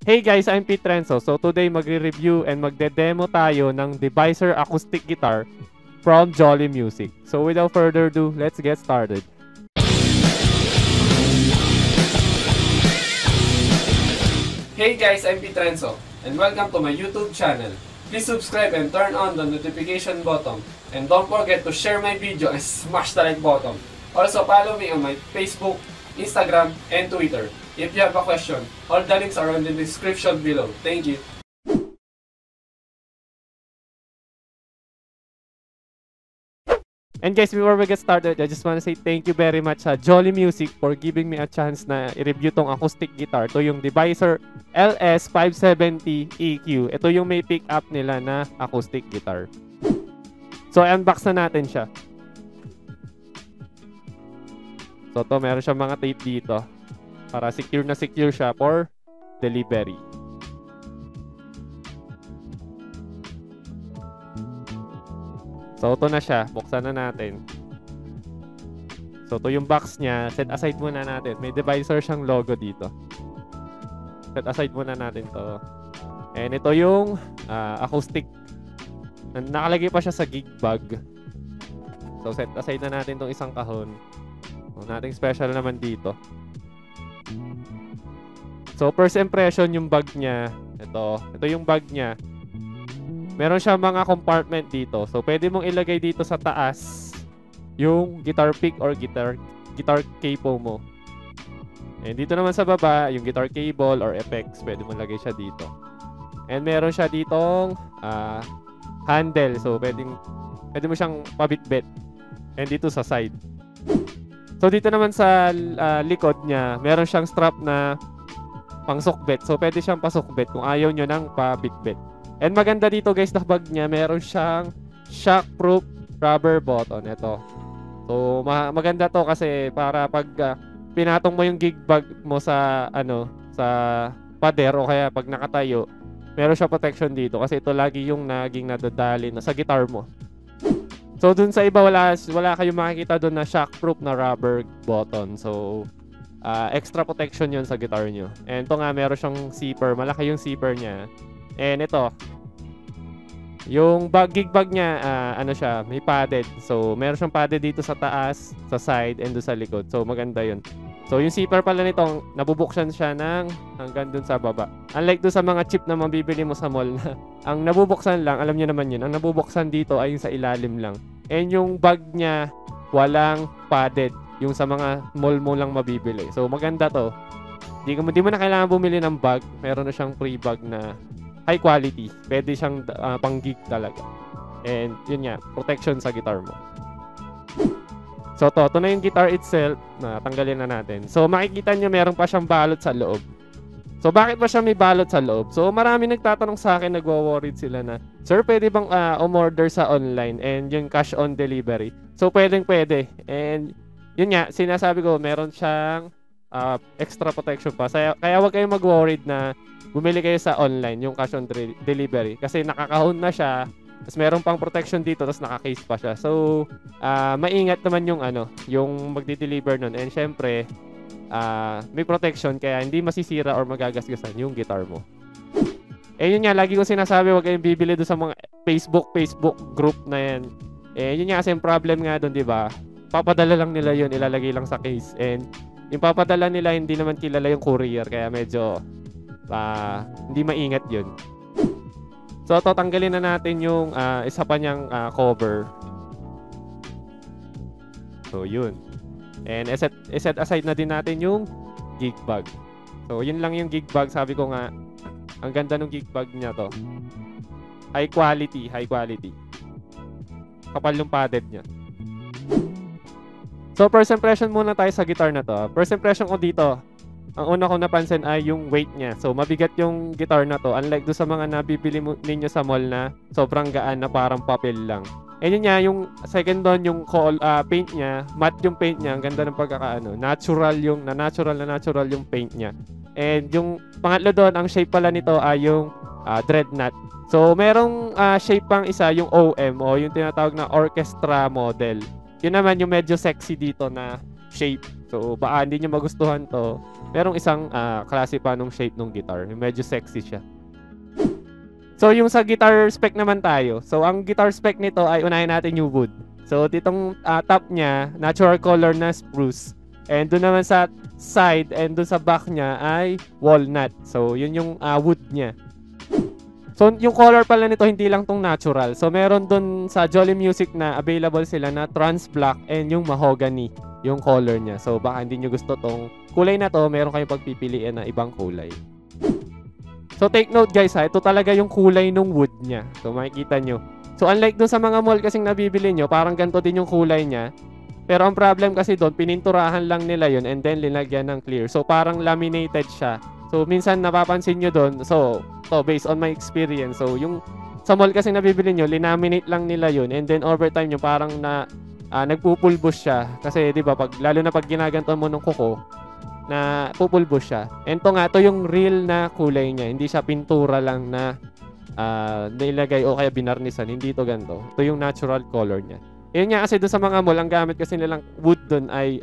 Hey guys, I'm Pete Renzo. So today magre-review and magde-demo tayo ng Deviser acoustic guitar from Jolly Music. So without further ado, let's get started. Hey guys, I'm Pete Renzo and welcome to my YouTube channel. Please subscribe and turn on the notification button. And don't forget to share my video and smash the like button. Also follow me on my Facebook, Instagram, and Twitter. If you have a question, all the links are in the description below. Thank you. And guys, before we get started, I just want to say thank you very much sa Jolly Music for giving me a chance na i-review tong acoustic guitar. Ito yung Deviser LS570 EQ. Ito yung may pick up nila na acoustic guitar. So, unbox na natin siya. So, ito, meron siyang mga tape dito para secure na secure siya for delivery. So, ito na siya. Buksan na natin. So, ito yung box niya. Set aside muna natin. May Deviser siyang logo dito. Set aside muna natin to. And ito yung acoustic. Nakalagay pa siya sa gig bag. So, set aside na natin itong isang kahon. So, nating special naman dito. So, first impression yung bag niya. Ito yung bag niya. Meron siya mga compartment dito. So, pwede mong ilagay dito sa taas yung guitar pick or guitar cable mo. And dito naman sa baba, yung guitar cable or effects, pwede mong lagay siya dito. And meron siya ditong handle. So, pwede mo siyang pabitbit. And dito sa side. So, dito naman sa likod niya, meron siyang strap na pangsukbit. So, pwede siyang pasukbit kung ayaw nyo ng pabitbit. And maganda dito guys na bag niya, meron siyang shockproof rubber button. Ito. So, maganda to kasi para pag pinatong mo yung gig bag mo sa sa pader o kaya pag nakatayo, meron siya protection dito kasi ito lagi yung naging nadadali na sa guitar mo. So, dun sa iba wala kayong makikita dun na shockproof na rubber button. So, extra protection yun sa guitar nyo. And ito nga, meron siyang zipper. Malaki yung zipper niya. And ito, yung gig bag niya, siya, may padded. So, meron siyang padded dito sa taas, sa side, and doon sa likod. So, maganda yun. So, yung zipper pala nito, nabubuksan siya hanggang dun sa baba. Unlike dun sa mga chip na mabibili mo sa mall na ang nabubuksan lang, alam niyo naman yun, ang nabubuksan dito ay yung sa ilalim lang. And yung bag niya, walang padded. Yung sa mga mall mo lang mabibili. So, maganda to. Di mo na kailangan bumili ng bag. Meron na siyang free bag na high quality. Pwede siyang pang-gig talaga. And yun nga, protection sa guitar mo. So, ito na yung guitar itself. Tanggalin na natin. So, makikita nyo meron pa siyang balot sa loob. So, bakit ba siya may balot sa loob? So, marami nagtatanong sa akin, nagwo-worried sila na, Sir, pwede bang umorder sa online and yung cash on delivery? So, pwede. And yun nga, sinasabi ko, meron siyang extra protection pa. Kaya wag kayong mag-worried na bumili kayo sa online, yung cash on delivery. Kasi nakakahon na siya, tapos meron pang protection dito, tapos naka-case pa siya. So, maingat naman yung magdi-deliver nun. And syempre, may protection, kaya hindi masisira or magagasgasan yung guitar mo. Eh yun nga, lagi ko sinasabi, wag kayong bibili doon sa mga Facebook group na yan. Eh yun nga, kasi yung problem nga doon, di ba? Papadala lang nila yun, ilalagay lang sa case. And yung papadala nila, hindi naman kilala yung courier. Kaya medyo hindi maingat yun. So, tanggalin na natin yung isa pa niyang cover. So, yun. And iset aside na din natin yung gig bag. So, yun lang yung gig bag. Sabi ko nga, ang ganda ng gig bag niya to. High quality. Kapal yung padded niya. So, first impression muna tayo sa guitar na to. First impression ko dito, ang una kong napansin ay yung weight niya. So, mabigat yung guitar na to. Unlike do sa mga nabibili ninyo sa mall na sobrang gaan na parang papel lang. And yun nga, yung second doon, yung paint niya, matte yung paint niya. Ang ganda ng pagkakaano. Natural yung paint niya. And yung pangatlo doon, ang shape pala nito ay yung dreadnought. So, merong shape pang isa, yung OM o yung tinatawag na orchestra model. Yun naman yung medyo sexy dito na shape. So, baka hindi nyo magustuhan to. Merong isang klase pa nung shape ng guitar. Medyo sexy siya. So, yung sa guitar spec naman tayo. So, ang guitar spec nito ay unahin natin yung wood. So, ditong top niya, natural color na spruce. And doon naman sa side and doon sa back niya ay walnut. So, yun yung wood niya. So, yung color pala nito hindi lang tong natural. So, meron doon sa Jolly Music na available sila na trans black and yung mahogany yung color niya. So, baka hindi nyo gusto tong kulay na to, meron kayong pagpipilian na ibang kulay. So, take note guys ha, ito talaga yung kulay ng wood niya. So, makikita nyo. So, unlike dun sa mga mall kasing nabibili nyo, parang ganito din yung kulay niya. Pero ang problem kasi doon, pininturahan lang nila yun and then linagyan ng clear. So, parang laminated siya. So, minsan napapansin nyo doon. So, to based on my experience. So, yung sa mall kasing nabibili nyo, linaminate lang nila yun. And then, over time nyo, parang nagpupulbos siya. Kasi, di ba, lalo na pag ginaganto mo ng kuko, na pupulbos siya. And to yung real na kulay niya. Hindi siya pintura lang na nilagay o kaya binarnisan. Hindi ito ganito. Ito yung natural color niya. Yun nga kasi doon sa mga mall, ang gamit kasi nilang wood doon ay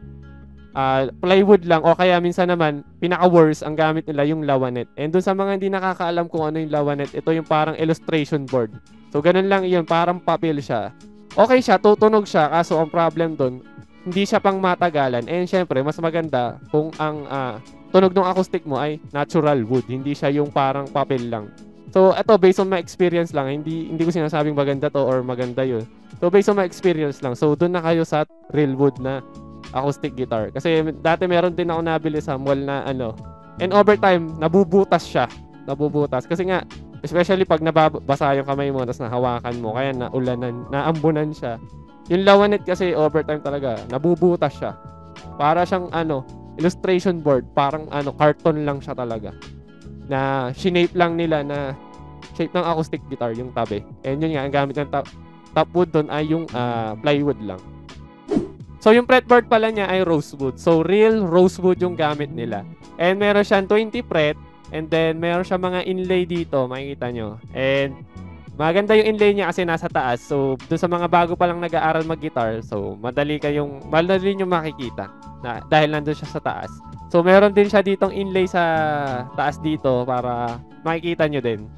plywood lang o kaya minsan naman, pinaka-worst, ang gamit nila yung lawanet. And doon sa mga hindi nakakaalam kung ano yung lawanet, ito yung parang illustration board. So, ganun lang yun. Parang papel siya. Okay siya, tutunog siya. Kaso, ang problem doon, hindi siya pang matagalan. And syempre, mas maganda kung ang tunog ng acoustic mo ay natural wood. Hindi siya yung parang papel lang. So, ito, based on my experience lang. Hindi ko sinasabing maganda to or maganda yun. So, based on my experience lang. So, doon na kayo sa real wood na acoustic guitar. Kasi dati meron din ako nabili sa mall na and over time, nabubutas siya. Nabubutas. Kasi nga, especially pag nababasa yung kamay mo tapos nahawakan mo, kaya naulanan, naambunan siya. Yung lawanet kasi overtime talaga, nabubutas siya. Para siyang illustration board, parang carton lang siya talaga. Na shinape lang nila na shape ng acoustic guitar yung tabi. And yun nga, ang gamit ng top wood doon ay yung plywood lang. So yung fretboard pala niya ay rosewood. So real rosewood yung gamit nila. And meron siyang 20 fret and then meron siyang mga inlay dito, makikita nyo. And maganda yung inlay niya kasi nasa taas. So, doon sa mga bago pa lang nag-aaral mag-guitar, so madali nyo makikita na dahil nandun siya sa taas. So, meron din siya ditong inlay sa taas dito para makikita nyo din.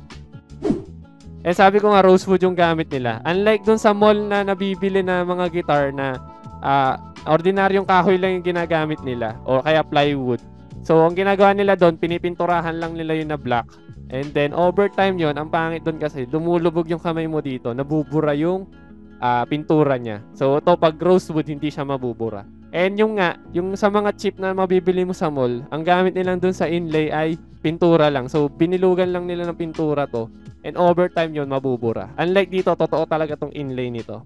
Eh, sabi ko nga, rosewood yung gamit nila. Unlike doon sa mall na nabibili na mga guitar na ordinaryong kahoy lang yung ginagamit nila o kaya plywood. So, ang ginagawa nila doon, pinipinturahan lang nila yun na black. And then, over time yun, ang pangit doon kasi, lumulubog yung kamay mo dito, nabubura yung pintura niya. So, ito, pag rosewood, hindi siya mabubura. And yung sa mga cheap na mabibili mo sa mall, ang gamit nilang doon sa inlay ay pintura lang. So, binilugan lang nila ng pintura to. And over time yun, mabubura. Unlike dito, totoo talaga tong inlay nito.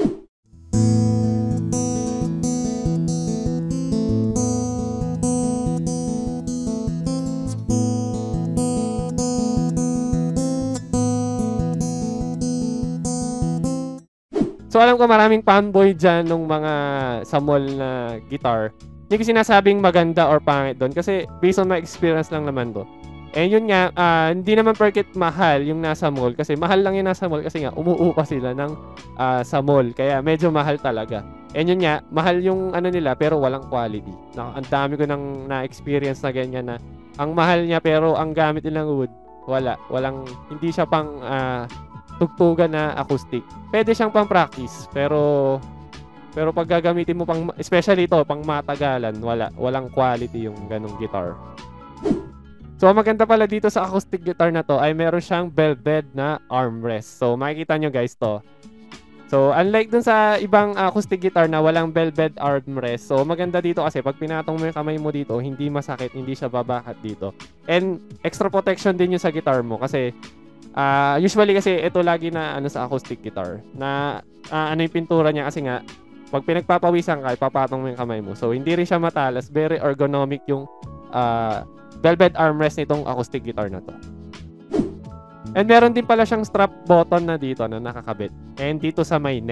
So alam ko maraming fanboy dyan nung mga sa mall na guitar. Hindi ko sinasabing maganda or pangit doon kasi based on my experience lang naman to. And yun nga, hindi naman porket mahal yung nasa mall kasi mahal lang yung nasa mall kasi nga umuupa sila ng sa mall kaya medyo mahal talaga. And yun nga, mahal yung nila pero walang quality. Ang dami ko nang na-experience na ganyan na ang mahal niya pero ang gamit nilang wood, hindi siya pang tugtugan na acoustic. Pwede siyang pang practice pero pag gagamitin mo especially ito pang matagalan, walang quality yung ganung guitar. So maganda pala dito sa acoustic guitar na to ay meron siyang velvet na armrest. So makikita nyo guys to. So unlike dun sa ibang acoustic guitar na walang velvet armrest, so maganda dito kasi pag pinatong mo yung kamay mo dito, hindi masakit, hindi siya babakat dito. And extra protection din yung sa guitar mo kasi usually kasi ito lagi na sa acoustic guitar na yung pintura niya kasi nga pag pinagpapawisan ka, ipapatong mo yung kamay mo. So hindi rin siya matalas, very ergonomic yung velvet armrest nitong acoustic guitar na to. And meron din pala siyang strap button na dito na nakakabit. And dito sa may neck.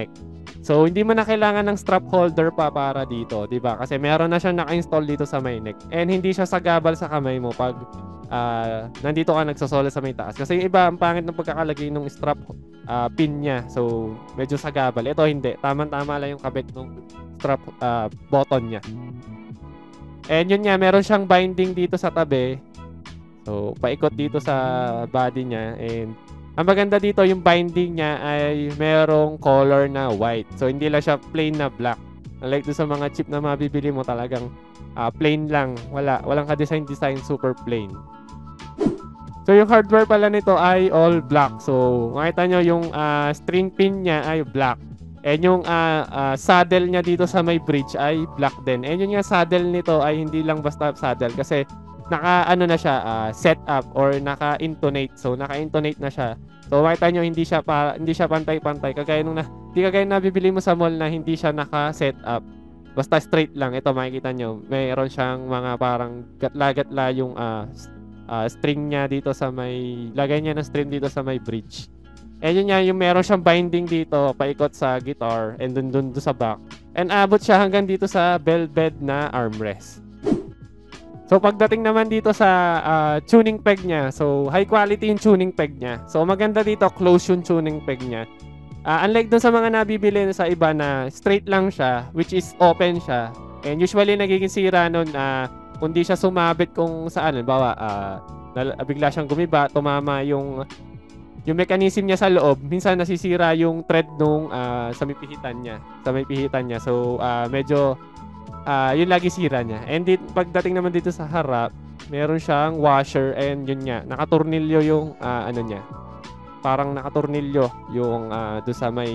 So, hindi mo na kailangan ng strap holder pa para dito, 'di ba? Kasi meron na siyang naka-install dito sa may neck. And hindi siya sagabal sa kamay mo pag nandito ka nagsosolo sa may taas. Kasi yung iba, ang pangit ng pagkakalagay ng strap pin niya. So, medyo sagabal. Ito hindi. Tama-tama lang yung kabit ng strap button niya. And yun nga, meron siyang binding dito sa tabi. So, paikot dito sa body niya. And ang maganda dito, yung binding niya ay merong color na white. So, hindi lang siya plain na black. Unlike doon sa mga chip na mabibili mo, talagang plain lang. Walang ka-design, super plain. So, yung hardware pala nito ay all black. So, makita nyo yung string pin niya ay black. And yung saddle niya dito sa may bridge ay black din. And yung saddle nito ay hindi lang basta saddle kasi naka-ano na siya, set up or naka-intonate. So, naka-intonate na siya. So, makita nyo, hindi siya pantay-pantay. Kagaya nung hindi kagaya nabibili mo sa mall na hindi siya naka-set up. Basta straight lang. Ito, makikita nyo. Mayroon siyang mga parang gatla-gatla yung string niya dito sa may, lagay niya ng string dito sa may bridge. And yun nga, yung meron siyang binding dito, paikot sa guitar, and dun sa back. And abot siya hanggang dito sa bell bed na armrest. So, pagdating naman dito sa tuning peg niya, so high quality yung tuning peg niya. So, maganda dito, close yung tuning peg niya. Unlike dun sa mga nabibili sa iba na straight lang siya, which is open siya. And usually, nagiging sira nun, kung di siya sumabit kung saan, bawa, bigla siyang gumiba, tumama yung mechanism niya sa loob, minsan nasisira yung thread nung sa may pihitan niya. So, medyo yun lagi sira niya. And pagdating naman dito sa harap, meron siyang washer and yun nga, nakatornilyo yung ano niya. Parang nakatornilyo yung doon sa may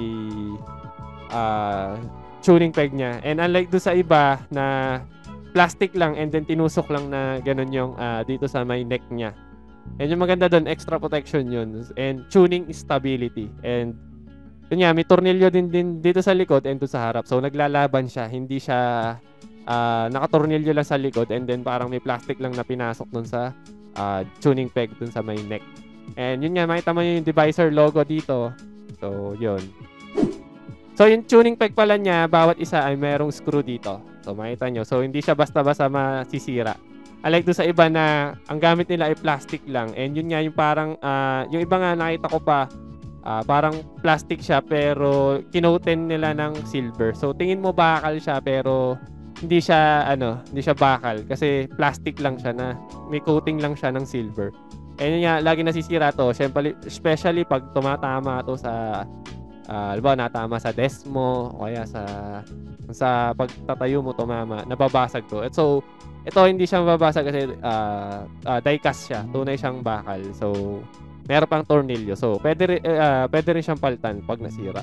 tuning peg niya. And unlike doon sa iba na plastic lang and then tinusok lang na ganun yung dito sa may neck niya. And yung maganda doon, extra protection yun. And tuning stability. And yun nga, may tornilyo din dito sa likod and doon sa harap. So, naglalaban siya. Hindi siya nakatornilyo lang sa likod and then parang may plastic lang na pinasok doon sa tuning peg doon sa may neck. And yun nga, makita mo yung divisor logo dito. So, yun. So, yung tuning peg pala niya, bawat isa ay merong screw dito. So, makita nyo. So, hindi siya basta-basta masisira. Unlike doon sa iba na ang gamit nila ay plastic lang. And yun nga yung parang, yung iba nga nakita ko pa, parang plastic siya pero kinoten nila ng silver. So tingin mo bakal siya pero hindi siya bakal kasi plastic lang siya na may coating lang siya ng silver. And yun nga, lagi nasisira to. Siyempre, especially pag tumatama to sa halimbawa natama sa desk mo o kaya sa pagtatayo mo tumama, nababasag to. At so ito hindi siya mababasag kasi die-cast siya. Tunay siyang bakal. So, meron pang tornilyo. So, pwede rin siyang palitan pag nasira.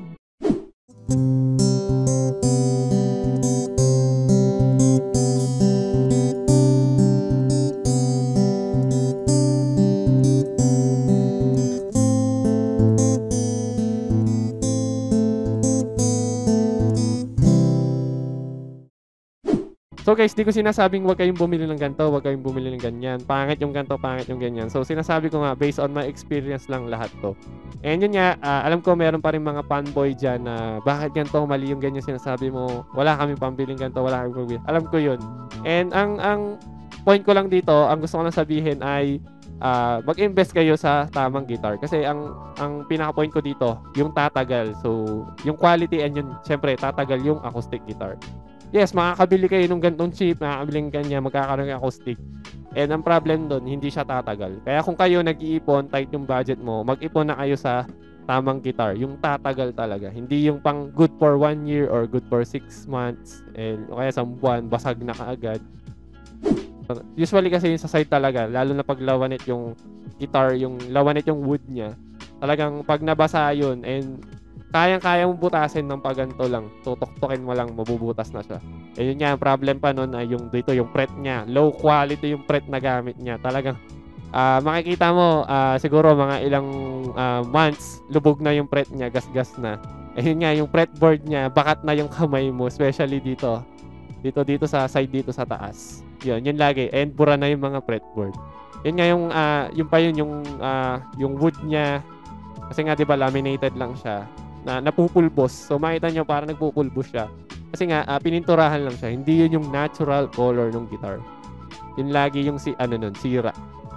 So guys, di ko sinasabing wag kayong bumili ng ganito, wag kayong bumili ng ganyan. Pangit yung ganito, pangit yung ganyan. So sinasabi ko nga, based on my experience lang lahat to. And yun nga, alam ko meron pa rin mga fanboy dyan na bakit ganito, mali yung ganyan sinasabi mo. Wala kaming pambiling ganito, wala kaming pambiling. Alam ko yun. And ang point ko lang dito, ang gusto ko lang sabihin ay mag-invest kayo sa tamang guitar. Kasi ang pinaka-point ko dito, yung tatagal. So, yung quality and yun, syempre, tatagal yung acoustic guitar. Yes, makakabili kayo ng ganitong cheap, makakabiling kanya, magkakaroon ng acoustic. And ang problem doon, hindi siya tatagal. Kaya kung kayo nag-iipon, tight yung budget mo, mag-ipon na kayo sa tamang guitar. Yung tatagal talaga. Hindi yung pang good for 1 year or good for 6 months. And, o kaya sa buwan, basag na kaagad. Usually kasi yung sa side talaga, lalo na pag lawanit yung guitar, yung lawanit yung wood niya, talagang pag nabasa yun and kayang-kaya mong butasin ng paganto lang. Tutok-tokin mo lang, mabubutas na siya. Eh yun nga, ang problem pa nun ay yung dito, yung fret niya. Low quality yung fret na gamit niya. Talagang, makikita mo, siguro mga ilang months, lubog na yung fret niya, gas-gas na. Eh yun nga, yung fretboard niya, bakat na yung kamay mo, especially dito. Dito sa side dito sa taas. Yun lagi. And bura na yung mga fretboard. Yun nga, yung wood niya, kasi nga, di ba, laminated lang siya. na napupulbos. So makita nyo parang nagpupulbos siya. Kasi nga, pininturahan lang siya. Hindi yun yung natural color ng guitar. Yun lagi yung sira.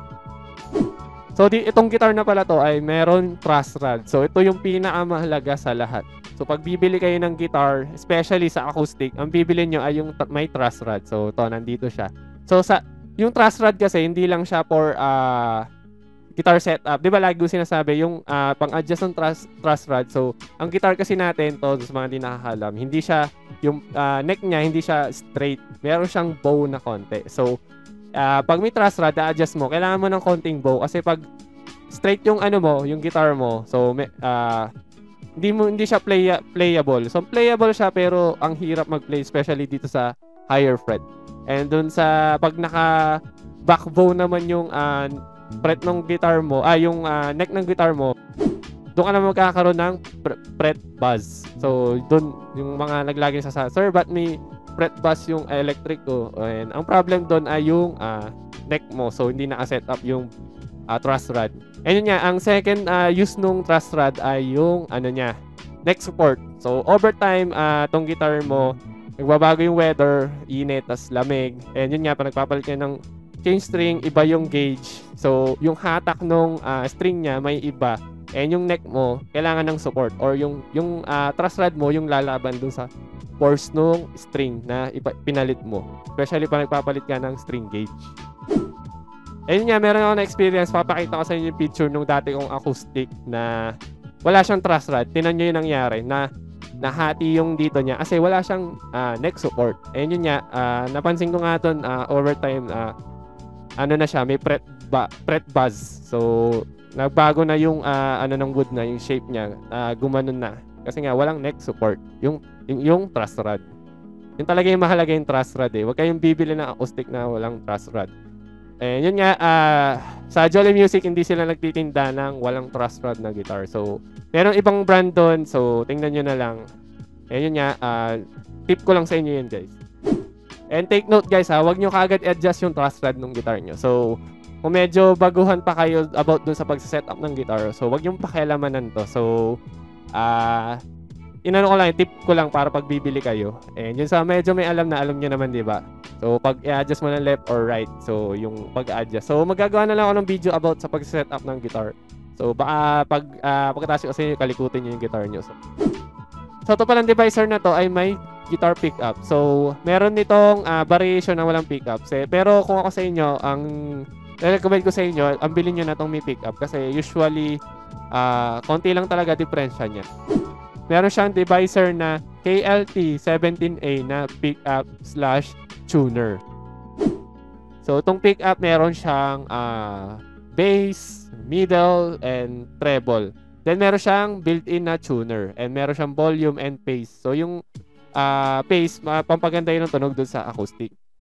So, itong guitar na pala to ay meron truss rod. So, ito yung pinakamahalaga sa lahat. So, pag bibili kayo ng guitar, especially sa acoustic, ang bibili nyo ay yung may truss rod. So, ito, nandito siya. So, yung truss rod kasi, hindi lang siya for guitar setup. Di ba lagi ko sinasabi, yung pang-adjust ng truss rod. So, ang guitar kasi natin, to, sa mga hindi nakakalam, hindi siya, yung neck niya, hindi siya straight. Meron siyang bow na konti. So, pag may truss rod, adjust mo, kailangan mo ng konting bow. Kasi pag straight yung yung guitar mo, so, hindi siya playable. So, playable siya, pero ang hirap mag-play, especially dito sa higher fret. And dun sa, pag naka-back bow naman yung fret ng guitar mo, yung neck ng guitar mo, doon ka na magkakaroon ng fret buzz. So, doon yung mga naglagi sa sir, but may fret buzz yung electric ko. And ang problem doon ay yung neck mo. So, hindi naka-set up yung truss rod. And yun nga, ang second use nung truss rod ay yung neck support. So, over time, tong guitar mo, nagbabago yung weather, init, tas lamig. And yun nga, pa nagpapalit ka ng chain string, iba yung gauge. So, yung hatak nung string niya may iba. And yung neck mo, kailangan ng support. Or yung truss rod mo, yung lalaban dun sa force nung string na pinalit mo. Especially pa nagpapalit ka ng string gauge. Ayun nga, meron ako na experience. Papakita ko sa inyo yung picture nung dati kong acoustic na wala siyang truss rod. Tinan nyo yung nangyari na nahati yung dito niya kasi wala siyang neck support. Ayun yun nga, napansin ko nga doon over time, na siya, may fret buzz. So, nagbago na yung ng wood na, yung shape niya, gumanon na. Kasi nga, walang neck support. Yung truss rod. Yung talaga yung mahalaga yung truss rod eh. Huwag kayong bibili ng acoustic na walang truss rod. And yun nga, sa Jolly Music, hindi sila nagtitinda ng walang truss rod na guitar. So, meron ibang brand doon. So, tingnan nyo na lang. And yun nga, tip ko lang sa inyo yun, guys. And take note, guys, huwag nyo kagad adjust yung truss rod ng guitar nyo. So, kung medyo baguhan pa kayo about dun sa pag-setup ng guitar, so, huwag yung pakialamanan to. So, inano ko lang, tip ko lang para pag bibili kayo. And yun sa medyo may alam na, alam nyo naman, di ba? So, pag i-adjust mo ng left or right, so, yung pag-adjust. So, magagawa na lang ako ng video about sa pag-setup ng guitar. So, baka pagkatapos kasi kalikutin nyo yung guitar nyo. So, ito palang divisor na to ay may guitar pickup. So, meron nitong variation na walang pickups. Pero kung ako sa inyo, ang recommend ko sa inyo, ang bilhin nyo na itong may pickup. Kasi usually, konti lang talaga diferensya niya. Meron siyang divisor na KLT-17A na pickup/tuner. So, itong pickup meron siyang bass, middle, and treble. Then, meron siyang built-in na tuner. And meron siyang volume and pace. So, yung pace, pampaganda yun ng tunog dun sa acoustic.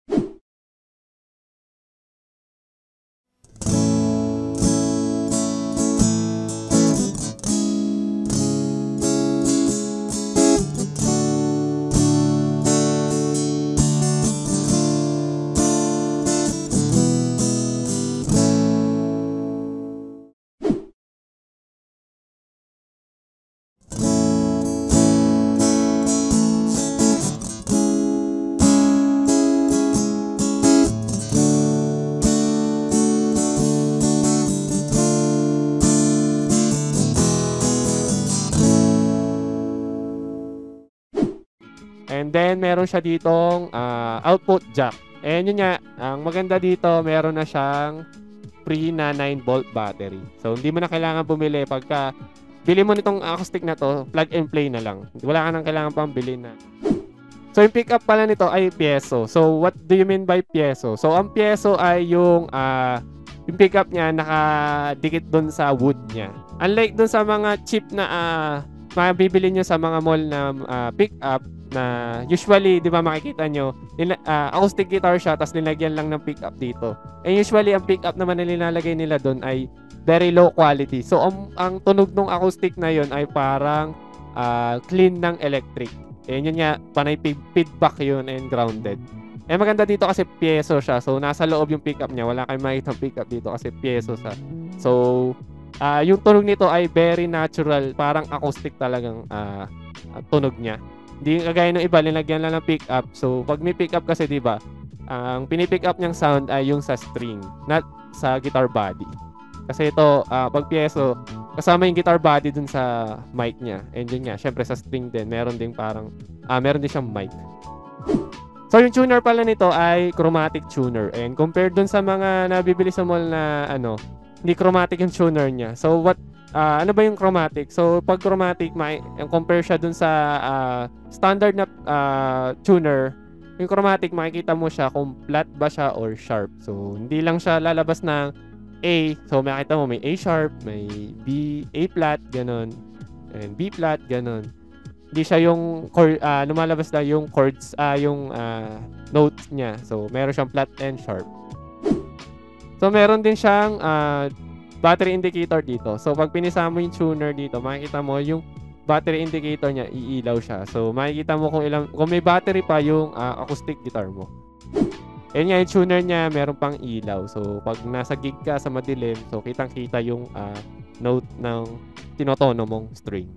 And then, meron siya ditong output jack. And yun nga, ang maganda dito, meron na siyang free na 9-volt battery. So, hindi mo na kailangan bumili. Pagka bili mo nitong acoustic na to, plug and play na lang. Wala ka nang kailangan pang bili na. So, yung pickup pala nito ay piezo. So, what do you mean by piezo? So, ang piezo ay yung pickup niya nakadikit dun sa wood niya. Unlike dun sa mga cheap na mabibili nyo sa mga mall na pickup, na usually, di ba makikita nyo, acoustic guitar siya, tapos nilagyan lang ng pickup dito. And usually, ang pickup naman na nilalagay nila doon ay very low quality. So, ang tunog ng acoustic na yon ay parang clean ng electric. And yun nga, panay feedback yun and grounded. Eh, maganda dito kasi piezo siya. So, nasa loob yung pickup niya. Wala kayong makikita pickup dito kasi piezo siya. So, Yung tunog nito ay very natural, parang acoustic talagang tunog niya. Hindi kagaya ng iba, linagyan lang ng pickup. So, pag may pickup kasi, di ba, ang pinipick up niyang sound ay yung sa string, not sa guitar body. Kasi ito, pag pieso, kasama yung guitar body dun sa mic niya. And yun nga, syempre sa string din, meron din siyang mic. So, yung tuner pala nito ay chromatic tuner. And compared dun sa mga nabibili sa mall na hindi chromatic yung tuner niya. So, ano ba yung chromatic? So, pag chromatic, compare siya dun sa standard na tuner, yung chromatic, makikita mo siya kung flat ba siya or sharp. So, hindi lang siya lalabas ng A. So, makikita mo may A sharp, may B, A flat, ganun. And B flat, ganun. Hindi siya yung lumalabas na yung chords, yung notes niya. So, meron siyang flat and sharp. So, meron din siyang battery indicator dito. So, pag pinisa mo yung tuner dito, makikita mo yung battery indicator niya, iilaw siya. So, makikita mo kung may battery pa yung acoustic guitar mo. Yan nga, yung tuner niya, meron pang ilaw. So, pag nasa gig ka sa madilim, so kitang-kita yung note ng tinotono mong string.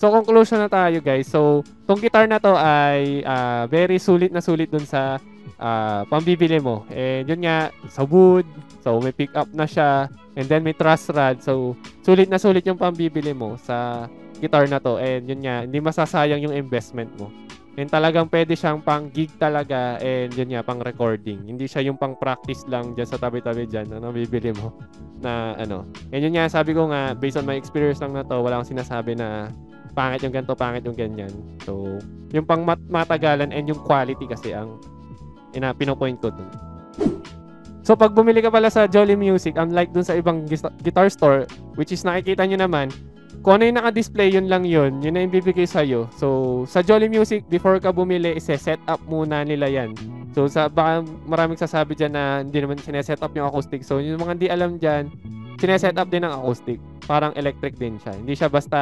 So, conclusion na tayo, guys. So, tong guitar na to ay very sulit na sulit dun sa pambibili mo. And yun nga, sa wood. So, may pick up na siya. And then, may truss rod. So, sulit na sulit yung pambibili mo sa guitar na to. And yun nga, hindi masasayang yung investment mo. And talagang pwede siyang pang gig talaga. And yun nga, pang recording. Hindi siya yung pang practice lang dyan sa tabi-tabi dyan na nabibili mo. Na ano. And yun nga, sabi ko nga, based on my experience lang na to, wala akong sinasabi na pangit yung ganito, pangit yung ganyan. So, yung pang matagalan and yung quality kasi ang pinopoint ko dun. So, pag bumili ka pala sa Jolly Music, unlike dun sa ibang guitar store, which is nakikita nyo naman, kung ano yung naka-display, yun lang yun. Yun na yung bibigay sa'yo. So, sa Jolly Music, before ka bumili, set up muna nila yan. So, baka maraming sasabi dyan na hindi naman sineset up yung acoustic. So, yung mga hindi alam dyan, sineset up din ang acoustic. Parang electric din siya. Hindi siya basta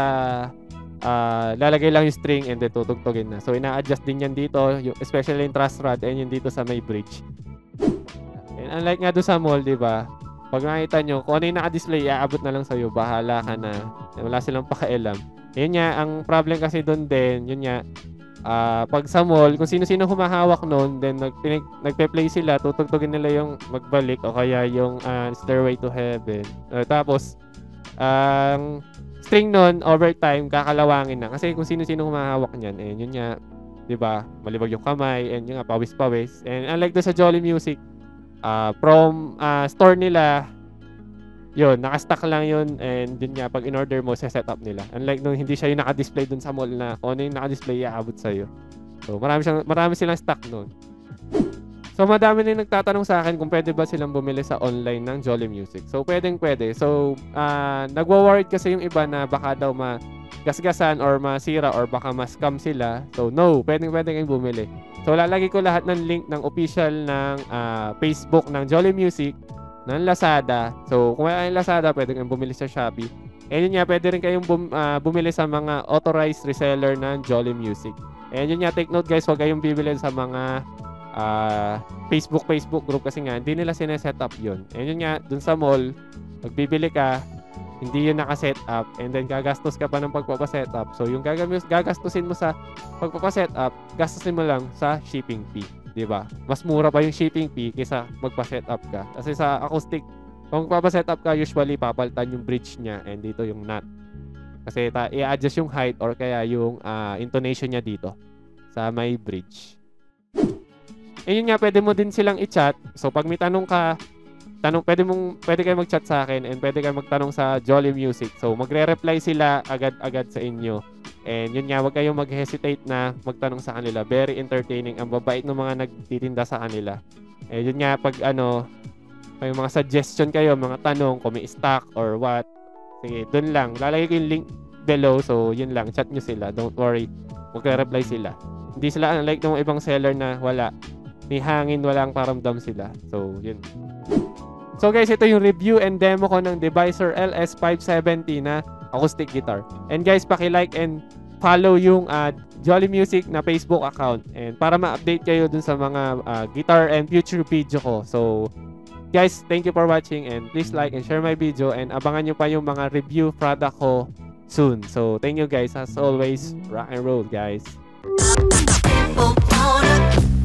lalagay lang yung string and then tutugtugin na. So, ina-adjust din yan dito, especially yung truss rod and yung dito sa may bridge. And unlike nga doon sa mall, di ba? Pag nakita nyo, kung ano yung naka-display, iaabot na lang sa'yo. Bahala ka na. Wala silang pakialam. Yun nga, ang problem kasi doon din, yun nga, pag sa mall, kung sino-sino humahawak noon, then nagpe-play sila, tutugtugin nila yung magbalik o kaya yung Stairway to Heaven. Tapos, ang string nun, over time, kakalawangin na. Kasi kung sino-sino humahawak niyan, eh, yun nga, di ba, malibag yung kamay, and yun nga, pawis-pawis. And unlike doon sa Jolly Music, from store nila, yun, nakastock lang yun, and yun nga, pag in-order mo, set up nila. Unlike nung hindi siya yung naka-display dun sa mall na kung ano yung naka-display, iaabot sa'yo. So, marami silang stock nun. So, madami din nagtatanong sa akin kung pwede ba silang bumili sa online ng Jolly Music. So, pwede. So, nagwa-worried kasi yung iba na baka daw magasgasan or masira or baka ma-scam sila. So, no, pwede kayong bumili. So, lalagay ko lahat ng link ng official ng Facebook ng Jolly Music, ng Lazada. So, kung wala kayong Lazada, pwede kayong bumili sa Shopee. And yun nga, pwede rin kayong bumili sa mga authorized reseller ng Jolly Music. And yun nga, take note guys, huwag kayong bibili sa mga Facebook group kasi nga hindi nila sineset up yun. And yun nga, dun sa mall, magbibili ka, hindi yun nakaset up, and then gagastos ka pa ng pagpapaset up. So yung gagastusin mo sa pagpapaset up, gastusin mo lang sa shipping fee, di ba? Mas mura pa yung shipping fee kaysa magpa-set up ka. Kasi sa acoustic, kung magpapaset up ka, usually papalitan yung bridge niya and dito yung nut. Kasi i-adjust yung height or kaya yung intonation niya dito sa may bridge. Eh yun nga, pwede mo din silang i-chat. So pag may tanong ka, pwede kayo mag-chat sa akin and pwede kayo magtanong sa Jolly Music. So magre-reply sila agad-agad sa inyo. And yun nga, huwag kayong mag-hesitate na magtanong sa kanila. Very entertaining. Ang babait ng mga nagtitinda sa kanila. Eh yun nga, pag may mga suggestion kayo, mga tanong, kung may stock or what, sige, dun lang. Lalagay ko yung link below. So yun lang, chat nyo sila. Don't worry. Magre-reply sila. Hindi sila unlike ng ibang seller na wala. May hangin, walang paramdam sila. So, yun. So, guys, ito yung review and demo ko ng Devicer LS570 na acoustic guitar. And guys, paki-like and follow yung Jolly Music na Facebook account. And para ma-update kayo dun sa mga guitar and future video ko. So, guys, thank you for watching and please like and share my video and abangan nyo pa yung mga review product ko soon. So, thank you guys. As always, rock and roll, guys.